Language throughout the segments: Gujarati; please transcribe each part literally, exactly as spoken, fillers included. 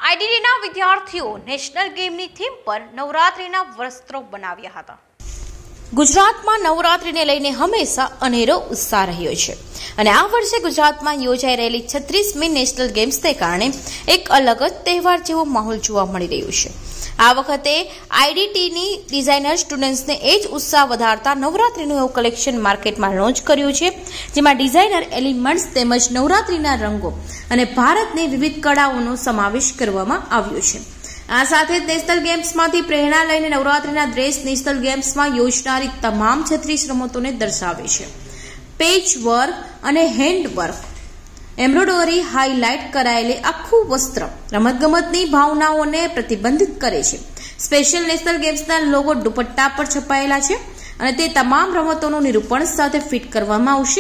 આઈડીટીના વિદ્યાર્થીઓ નેશનલ ગેમની થીમ પર નવરાત્રિના વસ્ત્રો બનાવ્યા હતા। ગુજરાતમાં નવરાત્રિને લઈને હંમેશા અનેરો ઉત્સાહ રહ્યો છે અને આ વર્ષે ગુજરાતમાં યોજાઈ રહેલી છત્રીસમી નેશનલ ગેમ્સને કારણે એક અલગ જ તહેવાર જેવો માહોલ જોવા મળી રહ્યો છે। આ વખતે આઈડીટીની ડિઝાઇનર સ્ટુડન્ટ્સને એ જ ઉત્સાહ વધારતા નવરાત્રિનું એવું કલેક્શન માર્કેટમાં લોન્ચ કર્યું છે, જેમાં ડિઝાઇનર એલિમેન્ટ્સ તેમજ નવરાત્રિના રંગો અને ભારતની વિવિધ કળાઓનો સમાવેશ કરવામાં આવ્યો છે। આ સાથે જ નેશનલ ગેમ્સમાંથી પ્રેરણા લઈને નવરાત્રિના ડ્રેસ નેશનલ ગેમ્સમાં યોજનારી તમામ છત્રીસ રમતોને દર્શાવે છે। પેચ વર્ક અને હેન્ડ વર્ક એમ્બ્રોઇડરી હાઇલાઇટ કરાયેલી આખું વસ્ત્ર રમતગમતની ભાવનાઓને પ્રતિબંધિત કરે છે। સ્પેશિયલ નેશનલ ગેમ્સના લોગો દુપટ્ટા પર છપાયેલા છે અને તે તમામ રમતોનું નિરૂપણ સાથે ફિટ કરવામાં આવશે।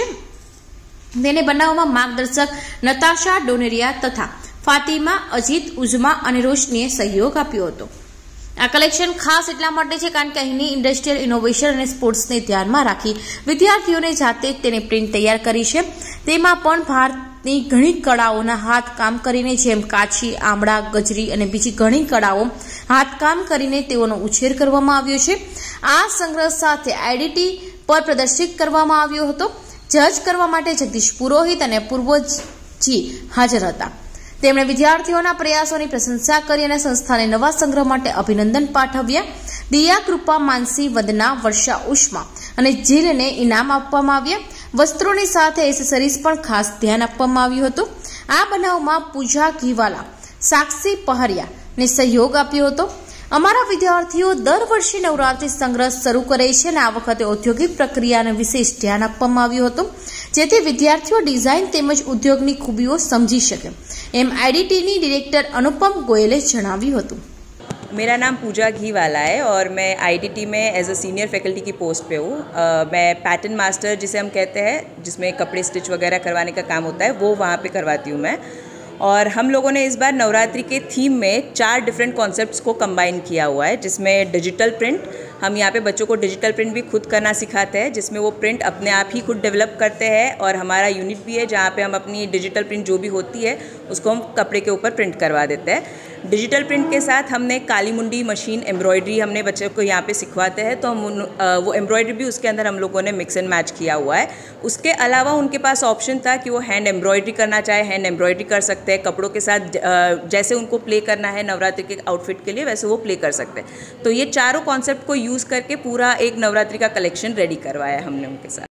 તેને બનાવવામાં માર્ગદર્શક નતાશા ડોનેરિયા તથા ફાતિમા, અજીત, ઉઝમા અને રોશનીએ સહયોગ આપ્યો હતો। આ કલેક્શન ખાસ એટલા માટે છે કારણ કે અહીંની ઇન્ડસ્ટ્રીયલ ઇનોવેશન અને સ્પોર્ટ્સને ધ્યાનમાં રાખી વિદ્યાર્થીઓને જાતે તેને પ્રિન્ટ તૈયાર કરી છે। તેમાં પણ ભારતની ઘણી કળાઓના હાથકામ કરીને જેમ કાચી, આમળા, ગજરી અને બીજી ઘણી કળાઓ હાથકામ કરીને તેઓનો ઉછેર કરવામાં આવ્યો છે। આ સંગ્રહ સાથે આઈડીટી પર પ્રદર્શિત કરવામાં આવ્યો હતો। જજ કરવા માટે જગદીશ પુરોહિત અને પૂર્વજી હાજર હતા। તેમણે વિદ્યાર્થીઓના પ્રયાસોની પ્રશંસા કરી અને સંસ્થાને નવા સંગ્રહ માટે અભિનંદન પાઠવ્યા। દિયા, કૃપા, માનસી, વંદના, વર્ષા, ઉષ્મા અને જીલને ઇનામ આપવામાં આવ્યા। વસ્ત્રોની સાથે એસેસરીઝ પણ ખાસ ધ્યાન આપવામાં આવ્યું હતું। આ બનાવમાં પૂજા ઘીવાલા, સાક્ષી પહરિયાને સહયોગ આપ્યો હતો। અમારા વિદ્યાર્થીઓ દર વર્ષે નવરાત્રી સંગ્રહ શરૂ કરે છે અને આ વખતે ઔદ્યોગિક પ્રક્રિયાને વિશેષ ધ્યાન આપવામાં આવ્યું હતું, જેથી વિદ્યાર્થીઓ ડિઝાઇન તેમજ ઉદ્યોગની ખૂબીઓ સમજી શકે, એમ આઈડીટીની ડિરેક્ટર अनुपम गोयले જણાવ્યું હતું। मेरा नाम पूजा घीवाला है और मैं आईडीटी में एज अ सीनियर फैकल्टी की पोस्ट पे हूँ। मैं पैटर्न मास्टर जिसे हम कहते हैं, जिसमें कपड़े स्टिच वगैरह करवाने का काम होता है, वो वहाँ पे करवाती हूँ मैं। और हम लोगों ने इस बार नवरात्रि के थीम में चार डिफरेंट कॉन्सेप्ट्स को कंबाइन किया हुआ है, जिसमें डिजिटल प्रिंट, हम यहाँ पे बच्चों को डिजिटल प्रिंट भी खुद करना सिखाते हैं, जिसमें वो प्रिंट अपने आप ही खुद डेवलप करते हैं। और हमारा यूनिट भी है जहाँ पे हम अपनी डिजिटल प्रिंट जो भी होती है उसको हम कपड़े के ऊपर प्रिंट करवा देते हैं। डिजिटल प्रिंट के साथ हमने काली मुंडी मशीन एम्ब्रॉयडरी हमने बच्चों को यहाँ पे सिखवाते हैं, तो हम उन, वो एम्ब्रॉयडरी भी उसके अंदर हम लोगों ने मिक्स एंड मैच किया हुआ है। उसके अलावा उनके पास ऑप्शन था कि वो हैंड एम्ब्रॉयडरी करना चाहे, हैंड एम्ब्रॉयडरी कर सकते हैं। कपड़ों के साथ जैसे उनको प्ले करना है नवरात्रि के आउटफिट के लिए, वैसे वो प्ले कर सकते हैं। तो ये चारों कॉन्सेप्ट को यूज़ करके पूरा एक नवरात्रि का कलेक्शन रेडी करवाया हमने उनके साथ।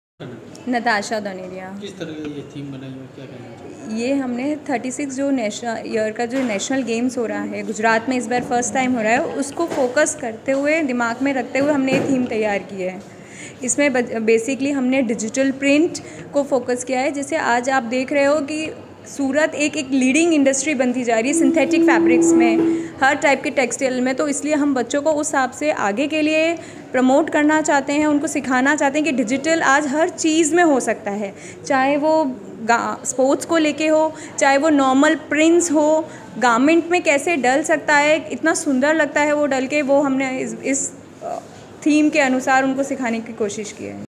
नताशा डोनेरिया। किस तरह की ये थीम बनाई है, क्या कहना चाहिए? ये हमने छत्तीस जो नेशनल ईयर का जो नेशनल गेम्स हो रहा है गुजरात में, इस बार फर्स्ट टाइम हो रहा है, उसको फोकस करते हुए दिमाग में रखते हुए हमने ये थीम तैयार की है। इसमें बेसिकली हमने डिजिटल प्रिंट को फोकस किया है। जैसे आज आप देख रहे हो कि सूरत एक एक लीडिंग इंडस्ट्री बनती जा रही है सिंथेटिक फैब्रिक्स में, हर टाइप के टेक्सटाइल में, तो इसलिए हम बच्चों को उस हिसाब से आगे के लिए प्रमोट करना चाहते हैं, उनको सिखाना चाहते हैं कि डिजिटल आज हर चीज़ में हो सकता है, चाहे वो स्पोर्ट्स को लेके हो, चाहे वो नॉर्मल प्रिंट्स हो, गारमेंट में कैसे डल सकता है, इतना सुंदर लगता है वो डल के, वो हमने इस, इस थीम के अनुसार उनको सिखाने की कोशिश की है।